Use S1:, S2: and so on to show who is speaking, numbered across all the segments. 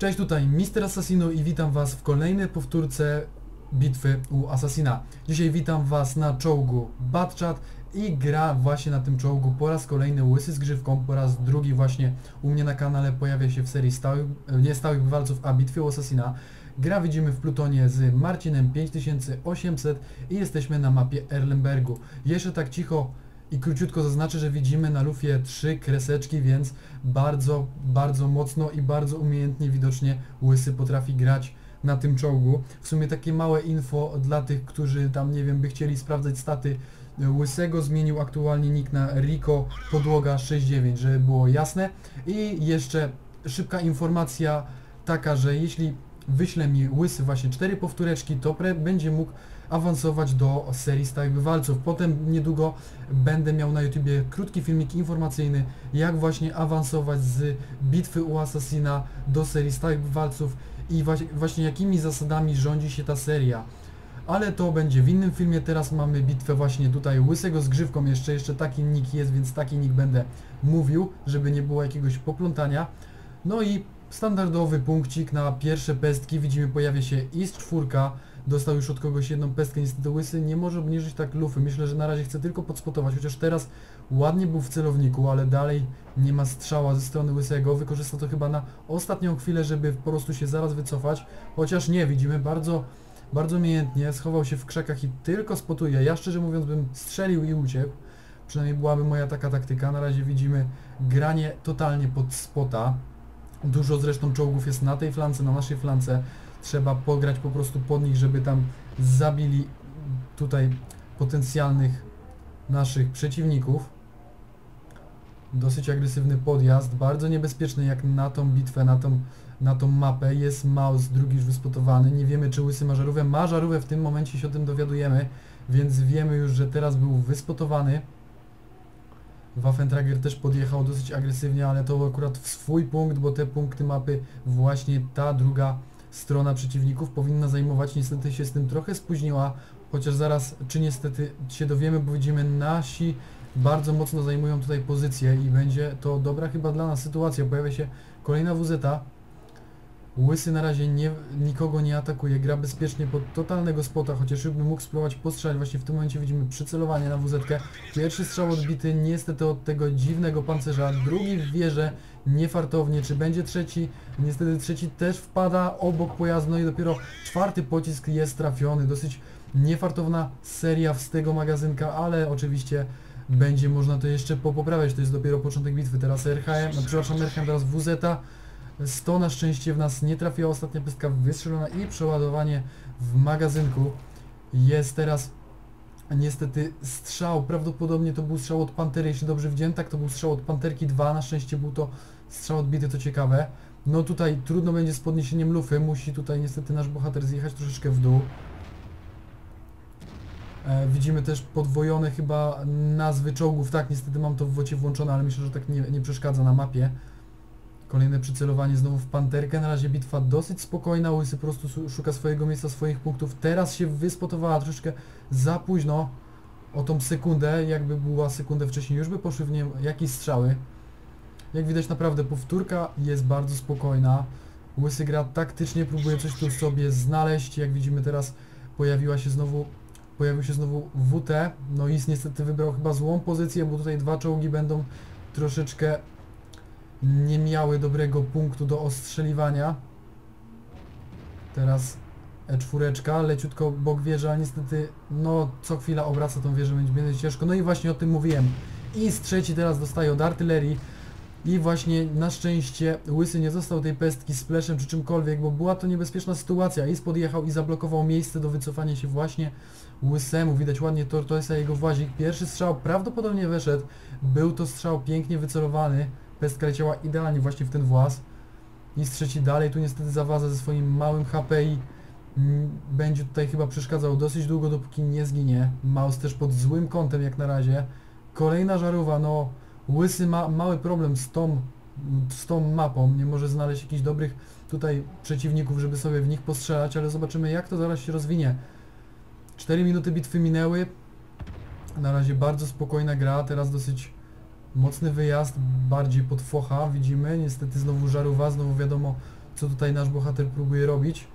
S1: Cześć, tutaj Mister Assassino i witam was w kolejnej powtórce bitwy u Assassina. Dzisiaj witam was na czołgu Batchat i gra właśnie na tym czołgu po raz kolejny Łysy z grzywką, po raz drugi właśnie u mnie na kanale pojawia się w serii stałych, nie stałych bywalców, a bitwy u Assassina. Gra widzimy w plutonie z Marcinem 5800 i jesteśmy na mapie Erlenbergu. Jeszcze tak cicho i króciutko zaznaczę, że widzimy na lufie 3 kreseczki, więc bardzo mocno i bardzo umiejętnie widocznie Łysy potrafi grać na tym czołgu. W sumie takie małe info dla tych, którzy tam nie wiem, by chcieli sprawdzać staty Łysego. Zmienił aktualnie nick na Rico Podłoga 69, żeby było jasne. I jeszcze szybka informacja taka, że jeśli wyśle mi Łysy właśnie 4 powtóreczki, to będzie mógł awansować do serii stałych bywalców. Potem niedługo będę miał na YouTubie krótki filmik informacyjny, jak właśnie awansować z bitwy u Assassina do serii stałych bywalców i właśnie jakimi zasadami rządzi się ta seria. Ale to będzie w innym filmie. Teraz mamy bitwę właśnie tutaj Łysego z grzywką, jeszcze taki nick jest, więc taki nick będę mówił, żeby nie było jakiegoś poplątania. No i standardowy punkcik na pierwsze pestki. Widzimy, pojawia się IS-4. Dostał już od kogoś jedną pestkę, niestety Łysy nie może obniżyć tak lufy. Myślę, że na razie chce tylko podspotować, chociaż teraz ładnie był w celowniku, ale dalej nie ma strzała ze strony Łysego. Wykorzysta to chyba na ostatnią chwilę, żeby po prostu się zaraz wycofać. Chociaż nie, widzimy bardzo umiejętnie, schował się w krzakach i tylko spotuje. Ja szczerze mówiąc bym strzelił i uciekł. Przynajmniej byłaby moja taka taktyka. Na razie widzimy granie totalnie pod spota. Dużo zresztą czołgów jest na tej flance, na naszej flance. Trzeba pograć po prostu pod nich, żeby tam zabili tutaj potencjalnych naszych przeciwników. Dosyć agresywny podjazd, bardzo niebezpieczny jak na tą bitwę, na tą mapę. Jest Maus, drugi już wyspotowany. Nie wiemy, czy Łysy ma żarówkę. Ma żarówkę, w tym momencie się o tym dowiadujemy, więc wiemy już, że teraz był wyspotowany. Waffentrager też podjechał dosyć agresywnie, ale to akurat w swój punkt, bo te punkty mapy właśnie ta druga strona przeciwników powinna zajmować. Niestety się z tym trochę spóźniła, chociaż zaraz, czy niestety się dowiemy, bo widzimy, nasi bardzo mocno zajmują tutaj pozycję i będzie to dobra chyba dla nas sytuacja. Pojawia się kolejna WZ. Łysy na razie nikogo nie atakuje, gra bezpiecznie pod totalnego spota, chociaż już by mógł spróbować postrzelać. Właśnie w tym momencie widzimy przycelowanie na WZ. Pierwszy strzał odbity niestety od tego dziwnego pancerza, drugi w wieżę niefartownie. Czy będzie trzeci? Niestety trzeci też wpada obok pojazdu, no i dopiero czwarty pocisk jest trafiony. Dosyć niefartowna seria z tego magazynka, ale oczywiście będzie można to jeszcze poprawiać. To jest dopiero początek bitwy. Teraz RHM, no przepraszam, RHM, teraz WZ. 100 na szczęście w nas nie trafiła, ostatnia pestka wystrzelona i przeładowanie w magazynku. Jest teraz niestety strzał, prawdopodobnie to był strzał od Pantery, jeśli dobrze widziałem, tak, to był strzał od Panterki 2, na szczęście był to strzał odbity, to ciekawe. No tutaj trudno będzie z podniesieniem lufy, musi tutaj niestety nasz bohater zjechać troszeczkę w dół. Widzimy też podwojone chyba nazwy czołgów, tak, niestety mam to w wocie włączone, ale myślę, że tak nie przeszkadza na mapie. Kolejne przycelowanie znowu w Panterkę. Na razie bitwa dosyć spokojna. Łysy po prostu szuka swojego miejsca, swoich punktów. Teraz się wyspotowała troszeczkę za późno o tą sekundę. Jakby była sekundę wcześniej, już by poszły w nie jakieś strzały. Jak widać, naprawdę powtórka jest bardzo spokojna. Łysy gra taktycznie, próbuje coś tu sobie znaleźć. Jak widzimy, teraz pojawił się znowu WT. No i niestety wybrał chyba złą pozycję, bo tutaj dwa czołgi będą troszeczkę nie miały dobrego punktu do ostrzeliwania. Teraz E4, leciutko bok wieży, ale niestety no co chwila obraca tą wieżę, będzie ciężko. No i właśnie o tym mówiłem. I z trzeci teraz dostaje od artylerii. I właśnie na szczęście Łysy nie został tej pestki z pleszem czy czymkolwiek, bo była to niebezpieczna sytuacja. Is podjechał i zablokował miejsce do wycofania się właśnie Łysemu. Widać ładnie Tortoisa, jego włazik. Pierwszy strzał prawdopodobnie weszedł. Był to strzał pięknie wycelowany. Pestka leciała idealnie właśnie w ten włas. I z trzeci dalej, tu niestety zawaza ze swoim małym HP i będzie tutaj chyba przeszkadzał dosyć długo, dopóki nie zginie. Maus też pod złym kątem jak na razie. Kolejna żarówa, no Łysy ma mały problem z tą mapą, nie może znaleźć jakichś dobrych tutaj przeciwników, żeby sobie w nich postrzelać, ale zobaczymy, jak to zaraz się rozwinie. 4 minuty bitwy minęły. Na razie bardzo spokojna gra, teraz dosyć mocny wyjazd, bardziej pod focha widzimy, niestety znowu żarówa, znowu wiadomo co tutaj nasz bohater próbuje robić.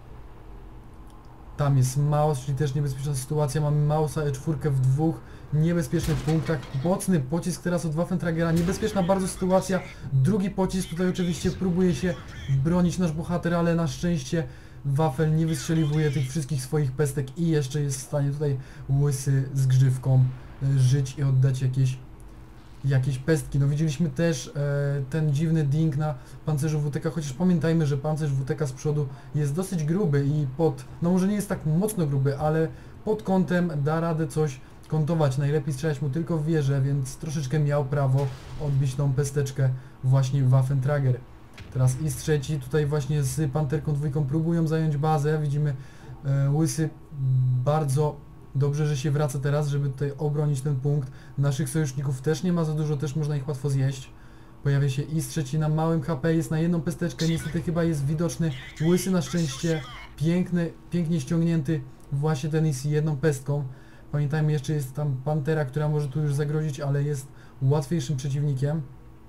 S1: Tam jest Maus, czyli też niebezpieczna sytuacja. Mamy Mausa E4 w dwóch niebezpiecznych punktach. Mocny pocisk teraz od Waffentragera. Niebezpieczna bardzo sytuacja. Drugi pocisk, tutaj oczywiście próbuje się bronić nasz bohater, ale na szczęście Waffel nie wystrzeliwuje tych wszystkich swoich pestek i jeszcze jest w stanie tutaj Łysy z grzywką żyć i oddać jakieś pestki. No widzieliśmy też ten dziwny ding na pancerzu WTK, chociaż pamiętajmy, że pancerz WTK z przodu jest dosyć gruby i no może nie jest tak mocno gruby, ale pod kątem da radę coś kontować. Najlepiej strzelać mu tylko w wieżę, więc troszeczkę miał prawo odbić tą pesteczkę właśnie Waffentrager. Teraz IS trzeci tutaj właśnie z Panterką dwójką próbują zająć bazę. Widzimy Łysy bardzo dobrze, że się wraca teraz, żeby tutaj obronić ten punkt. Naszych sojuszników też nie ma za dużo, też można ich łatwo zjeść. Pojawia się IS trzeci na małym HP, jest na jedną pesteczkę, niestety chyba jest widoczny. Łysy na szczęście pięknie ściągnięty właśnie ten IS jedną pestką. Pamiętajmy, jeszcze jest tam Pantera, która może tu już zagrozić, ale jest łatwiejszym przeciwnikiem.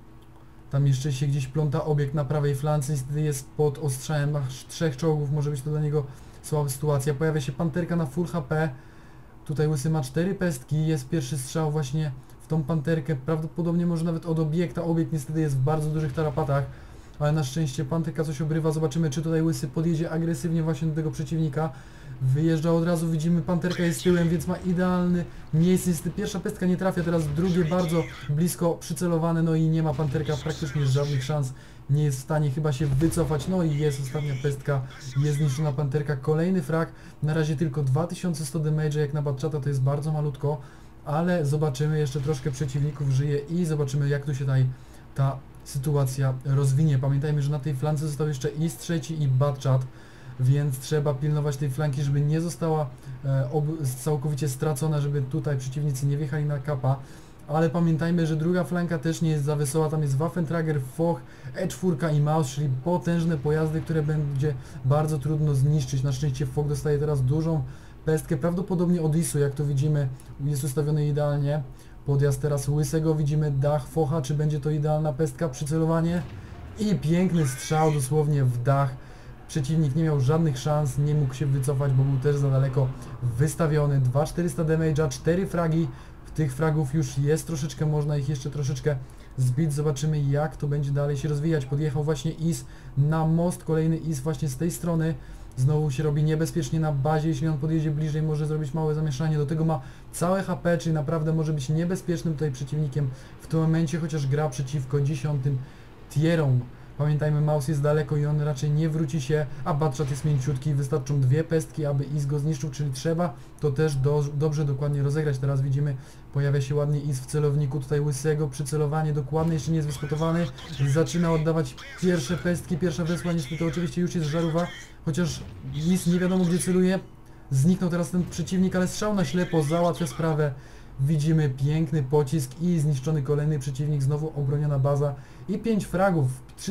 S1: Tam jeszcze się gdzieś pląta obiekt na prawej flance, niestety jest pod ostrzałem aż 3 czołgów, może być to dla niego słaba sytuacja. Pojawia się Panterka na full HP. Tutaj Łysy ma 4 pestki, jest pierwszy strzał właśnie w tą Panterkę, prawdopodobnie może nawet od obiekta. Obiekt niestety jest w bardzo dużych tarapatach, ale na szczęście Panterka coś obrywa. Zobaczymy, czy tutaj Łysy podjedzie agresywnie właśnie do tego przeciwnika. Wyjeżdża od razu, widzimy Panterka jest tyłem, więc ma idealny miejsce. Niestety pierwsza pestka nie trafia, teraz drugie bardzo blisko przycelowane, no i nie ma Panterka praktycznie żadnych szans. Nie jest w stanie chyba się wycofać, no i jest ostatnia pestka, jest zniszczona Panterka, kolejny frag, na razie tylko 2100 damage, jak na Batchata to jest bardzo malutko, ale zobaczymy, jeszcze troszkę przeciwników żyje i zobaczymy, jak tu się tutaj ta sytuacja rozwinie. Pamiętajmy, że na tej flance został jeszcze IS trzeci i Batchat, więc trzeba pilnować tej flanki, żeby nie została całkowicie stracona, żeby tutaj przeciwnicy nie wjechali na kapa. Ale pamiętajmy, że druga flanka też nie jest za wesoła, tam jest Waffentrager, Foch, E4 i Maus, czyli potężne pojazdy, które będzie bardzo trudno zniszczyć. Na szczęście Foch dostaje teraz dużą pestkę, prawdopodobnie od IS-u, jak to widzimy, jest ustawiony idealnie. Podjazd teraz Łysego, widzimy dach Focha, czy będzie to idealna pestka, przycelowanie i piękny strzał dosłownie w dach. Przeciwnik nie miał żadnych szans, nie mógł się wycofać, bo był też za daleko wystawiony. 2400 damage'a, 4 fragi. Tych fragów już jest troszeczkę, można ich jeszcze troszeczkę zbić. Zobaczymy, jak to będzie dalej się rozwijać. Podjechał właśnie IS na most, kolejny IS właśnie z tej strony. Znowu się robi niebezpiecznie na bazie, jeśli on podjedzie bliżej, może zrobić małe zamieszanie. Do tego ma całe HP, czyli naprawdę może być niebezpiecznym tutaj przeciwnikiem w tym momencie, chociaż gra przeciwko 10 tierom. Pamiętajmy, Maus jest daleko i on raczej nie wróci się, a Batchat jest mięciutki, wystarczą 2 pestki, aby IS go zniszczył, czyli trzeba to też dobrze, dokładnie rozegrać. Teraz widzimy, pojawia się ładnie IS w celowniku, tutaj Łysego, przycelowanie dokładne, jeszcze nie jest wyspotowany, zaczyna oddawać pierwsze pestki, pierwsza wysła, niestety oczywiście już jest żarówa, chociaż IS nie wiadomo gdzie celuje, zniknął teraz ten przeciwnik, ale strzał na ślepo załatwia sprawę. Widzimy piękny pocisk i zniszczony kolejny przeciwnik, znowu obroniona baza i 5 fragów,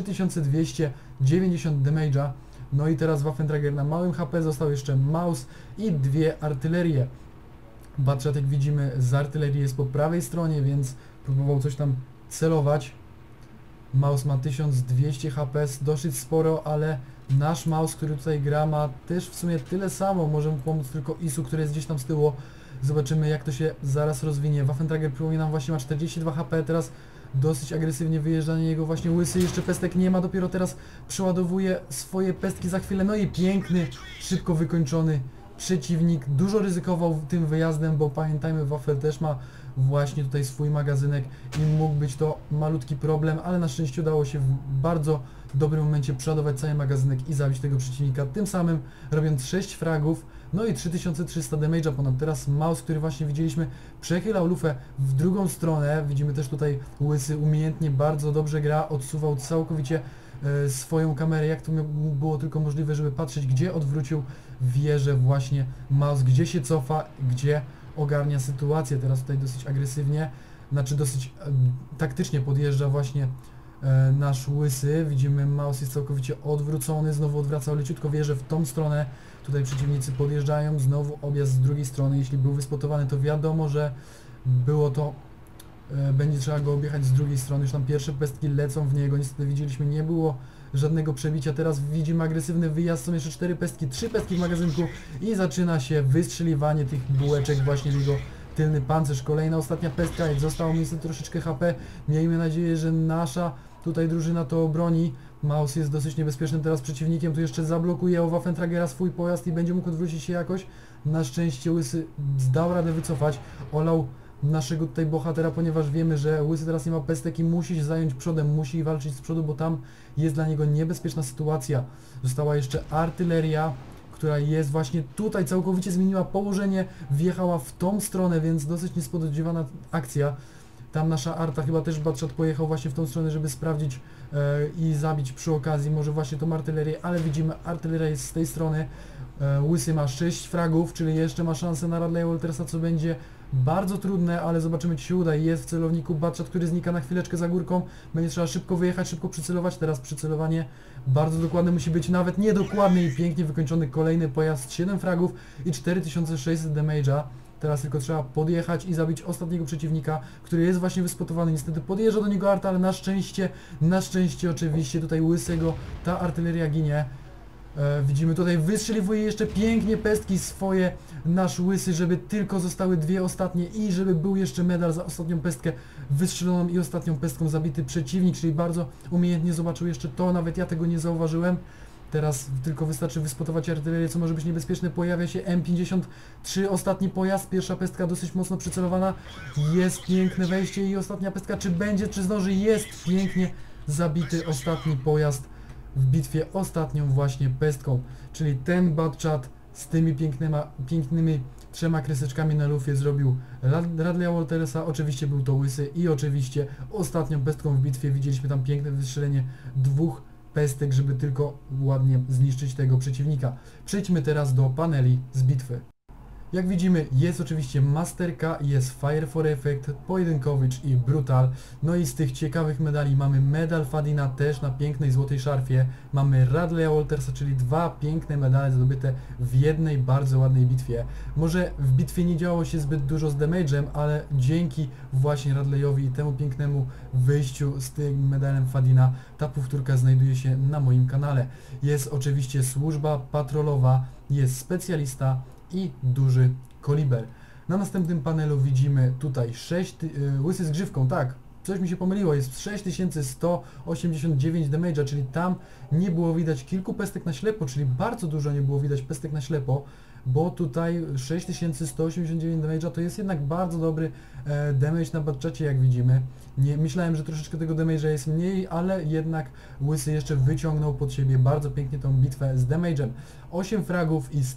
S1: 3290 damage'a. No i teraz Waffentrager na małym HP, został jeszcze Maus i 2 artylerie. Batchat, jak widzimy, z artylerii jest po prawej stronie, więc próbował coś tam celować. Maus ma 1200 HP, dosyć sporo, ale nasz Maus, który tutaj gra, ma też w sumie tyle samo, może mu pomóc tylko IS-u, który jest gdzieś tam z tyłu. Zobaczymy, jak to się zaraz rozwinie. Waffentrager, przypominam, właśnie ma 42 HP, teraz dosyć agresywnie wyjeżdża na niego właśnie Łysy, jeszcze pestek nie ma, dopiero teraz przeładowuje swoje pestki za chwilę, no i piękny, szybko wykończony przeciwnik. Dużo ryzykował tym wyjazdem, bo pamiętajmy, Waffel też ma właśnie tutaj swój magazynek i mógł być to malutki problem, ale na szczęście udało się w bardzo dobrym momencie przeładować cały magazynek i zabić tego przeciwnika, tym samym robiąc 6 fragów. No i 3300 damage'a ponad. Teraz Maus, który właśnie widzieliśmy, przechylał lufę w drugą stronę. Widzimy też tutaj Łysy umiejętnie bardzo dobrze gra, odsuwał całkowicie swoją kamerę, jak to było tylko możliwe, żeby patrzeć, gdzie odwrócił wieżę właśnie Maus, gdzie się cofa, gdzie ogarnia sytuację. Teraz tutaj dosyć agresywnie, znaczy dosyć taktycznie podjeżdża właśnie nasz Łysy. Widzimy, Maus jest całkowicie odwrócony, znowu odwracał leciutko wieżę w tą stronę. Tutaj przeciwnicy podjeżdżają, znowu objazd z drugiej strony. Jeśli był wyspotowany, to wiadomo, że było to będzie trzeba go objechać z drugiej strony, już tam pierwsze pestki lecą w niego, niestety widzieliśmy, nie było żadnego przebicia, teraz widzimy agresywny wyjazd, są jeszcze 4 pestki, 3 pestki w magazynku i zaczyna się wystrzeliwanie tych bułeczek właśnie w jego tylny pancerz. Kolejna, ostatnia pestka, jak zostało mi niestety troszeczkę HP, miejmy nadzieję, że nasza tutaj drużyna to obroni. Maus jest dosyć niebezpiecznym teraz przeciwnikiem, tu jeszcze zablokuje o Waffentragera swój pojazd i będzie mógł odwrócić się jakoś. Na szczęście Łysy zdał radę wycofać, olał naszego tutaj bohatera, ponieważ wiemy, że Łysy teraz nie ma pestek i musi się zająć przodem, musi walczyć z przodu, bo tam jest dla niego niebezpieczna sytuacja. Została jeszcze artyleria, która jest właśnie tutaj, całkowicie zmieniła położenie, wjechała w tą stronę, więc dosyć niespodziewana akcja. Tam nasza arta, chyba też Batshot pojechał właśnie w tą stronę, żeby sprawdzić i zabić przy okazji może właśnie tą artylerię, ale widzimy, artyleria jest z tej strony. Łysy ma 6 fragów, czyli jeszcze ma szansę na Radleya Waltersa, co będzie bardzo trudne, ale zobaczymy, czy się uda. Jest w celowniku Batshot, który znika na chwileczkę za górką. Będzie trzeba szybko wyjechać, szybko przycelować. Teraz przycelowanie bardzo dokładne musi być, nawet niedokładny i pięknie wykończony kolejny pojazd. 7 fragów i 4600 damage'a. Teraz tylko trzeba podjechać i zabić ostatniego przeciwnika, który jest właśnie wyspotowany. Niestety podjeżdża do niego arta, ale na szczęście oczywiście tutaj Łysego ta artyleria ginie. Widzimy tutaj, wystrzeliwuje jeszcze pięknie pestki swoje nasz Łysy, żeby tylko zostały 2 ostatnie i żeby był jeszcze medal za ostatnią pestkę wystrzeloną i ostatnią pestką zabity przeciwnik, czyli bardzo umiejętnie zobaczył jeszcze to, nawet ja tego nie zauważyłem. Teraz tylko wystarczy wyspotować artylerię, co może być niebezpieczne. Pojawia się M53, ostatni pojazd, pierwsza pestka dosyć mocno przycelowana. Jest piękne wejście i ostatnia pestka, czy będzie, czy zdąży? Jest pięknie zabity ostatni pojazd w bitwie ostatnią właśnie pestką. Czyli ten Batshot z tymi pięknymi 3 kreseczkami na lufie zrobił Radleya Waltersa, oczywiście był to Łysy i oczywiście ostatnią pestką w bitwie widzieliśmy tam piękne wystrzelenie 2 pestek, żeby tylko ładnie zniszczyć tego przeciwnika. Przejdźmy teraz do paneli z bitwy. Jak widzimy, jest oczywiście Masterka, jest Fire for Effect, Pojedynkowicz i Brutal. No i z tych ciekawych medali mamy medal Fadina też na pięknej złotej szarfie. Mamy Radleya Waltersa, czyli 2 piękne medale zdobyte w jednej bardzo ładnej bitwie. Może w bitwie nie działo się zbyt dużo z damage'em, ale dzięki właśnie Radleyowi i temu pięknemu wyjściu z tym medalem Fadina ta powtórka znajduje się na moim kanale. Jest oczywiście służba patrolowa, jest specjalista i duży koliber. Na następnym panelu widzimy tutaj Łysy z grzywką, tak, coś mi się pomyliło, jest 6189 damage'a, czyli tam nie było widać kilku pestek na ślepo, czyli bardzo dużo nie było widać pestek na ślepo, bo tutaj 6189 damage'a to jest jednak bardzo dobry damage na Batshocie, jak widzimy. Myślałem, że troszeczkę tego damage'a jest mniej, ale jednak Łysy jeszcze wyciągnął pod siebie bardzo pięknie tą bitwę z damage'em. 8 fragów i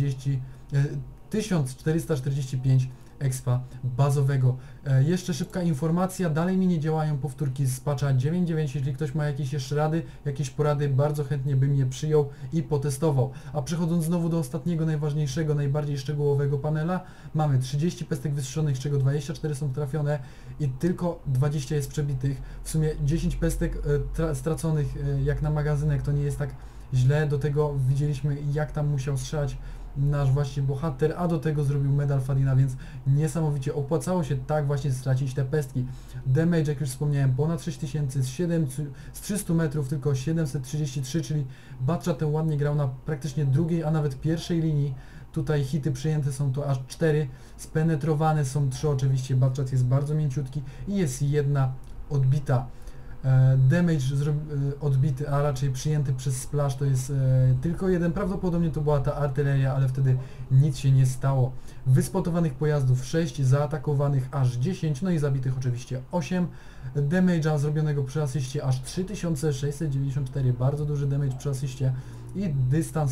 S1: 1445 expa bazowego. Jeszcze szybka informacja, dalej mi nie działają powtórki z patcha 9.9, jeśli ktoś ma jakieś jeszcze rady, jakieś porady, bardzo chętnie bym je przyjął i potestował. A przechodząc znowu do ostatniego, najważniejszego, najbardziej szczegółowego panela, mamy 30 pestek wystrzelonych, z czego 24 są trafione i tylko 20 jest przebitych. W sumie 10 pestek straconych jak na magazynek, to nie jest tak źle. Do tego widzieliśmy, jak tam musiał strzelać nasz właśnie bohater, a do tego zrobił medal Fadina, więc niesamowicie opłacało się tak właśnie stracić te pestki. Damage, jak już wspomniałem, ponad 6000, z 300 metrów tylko 733, czyli Batshot ten ładnie grał na praktycznie drugiej, a nawet pierwszej linii. Tutaj hity przyjęte są to aż 4, spenetrowane są 3 oczywiście, Batshot jest bardzo mięciutki i jest jedna odbita. Damage odbity, a raczej przyjęty przez splash to jest tylko 1, prawdopodobnie to była ta artyleria, ale wtedy nic się nie stało. Wyspotowanych pojazdów 6, zaatakowanych aż 10, no i zabitych oczywiście 8. Damage'a zrobionego przy asyście aż 3694, bardzo duży damage przy asyście i dystans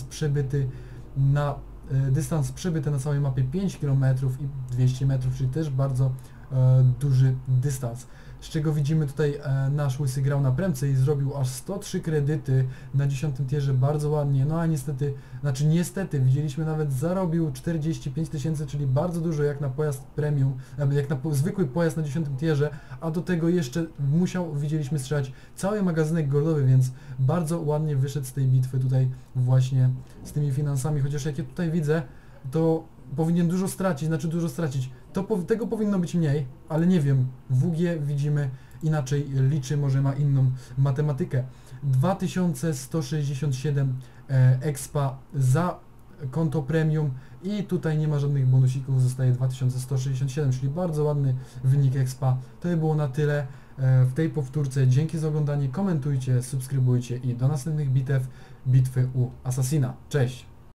S1: przebyty na całej mapie 5 km i 200 metrów, czyli też bardzo duży dystans. Z czego widzimy tutaj nasz Łysy grał na premce i zrobił aż 103 kredyty na 10 tierze, bardzo ładnie, no a niestety, widzieliśmy, nawet zarobił 45 000, czyli bardzo dużo jak na pojazd premium, jak na zwykły pojazd na 10 tierze, a do tego jeszcze musiał, widzieliśmy, strzelać cały magazynek goldowy, więc bardzo ładnie wyszedł z tej bitwy tutaj właśnie z tymi finansami, chociaż jak ja tutaj widzę, to powinien dużo stracić, tego powinno być mniej, ale nie wiem, WG widzimy inaczej liczy, może ma inną matematykę. 2167 expa za konto premium i tutaj nie ma żadnych bonusików, zostaje 2167, czyli bardzo ładny wynik expa. To by było na tyle w tej powtórce. Dzięki za oglądanie, komentujcie, subskrybujcie i do następnych bitew, bitwy u Assassina. Cześć!